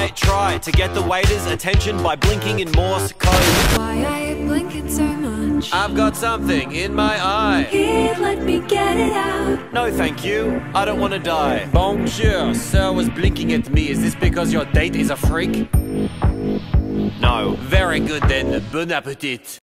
might try to get the waiter's attention by blinking in Morse code. Why are you blinking so much? I've got something in my eye. Here, let me get it out. No thank you, I don't want to die. Bonjour, sir was blinking at me. Is this because your date is a freak? No. Very good then, bon appetit.